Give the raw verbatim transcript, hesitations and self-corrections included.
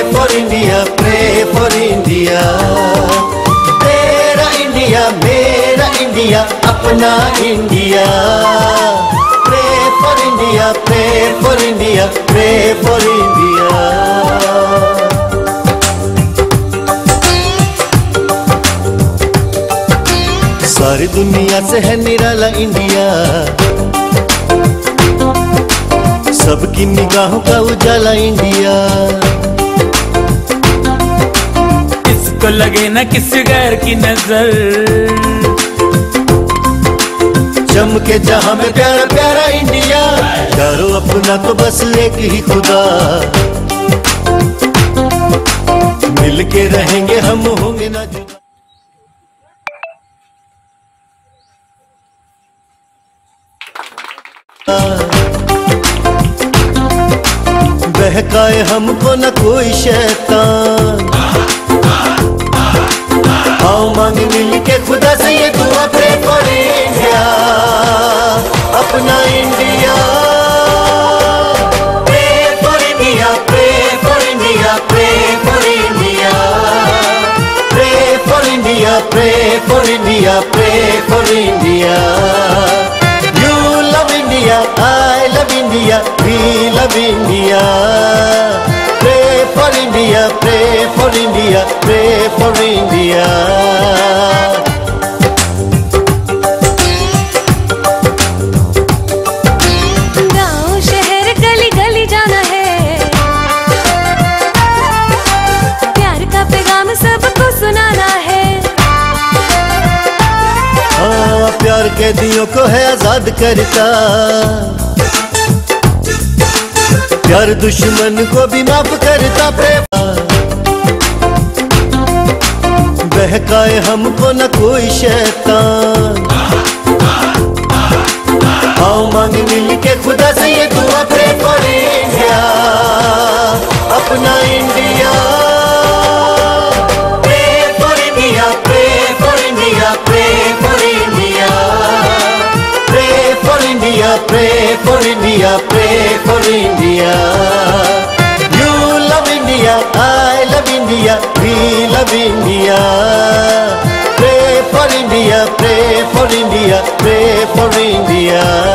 for India, pray for India. तेरा India मेरा India अपना India. Pray for India, pray for India, pray for India. सारी दुनिया से है निराला इंडिया, सबकी निगाहों का उजाला इंडिया. इसको लगे ना किसी गैर की नजर, चमके जहां में प्यारा प्यारा इंडिया. यारो अपना तो बस एक ही खुदा, मिलके रहेंगे हम होंगे ना जुदा. बहकाए हमको न कोई शैतान, आओ मांग मिल के खुदा से ये दुआ. प्रे फॉर इंडिया, अपना India. Pray for India, pray for India, pray for India. Pray for India, pray for India, pray for India. You love India, I love India, we love India. Pray for India, pray for India, pray for India. गाँव शहर गली गली जाना है, प्यार का पैगाम सबको सुनाना है. हाँ, प्यार के दियों को है आजाद करता, प्यार दुश्मन को भी माफ करता. प्रेम बहकाए हमको न कोई शैतान, आओ मांग मिल के खुदा से ये दुआ. प्रे फॉर इंडिया, अपना India. Pray for India, pray for India, pray for India. Pray for India, pray for India, pray for India. You love India, I love India, we love India. Pray for India, pray for India, pray for India.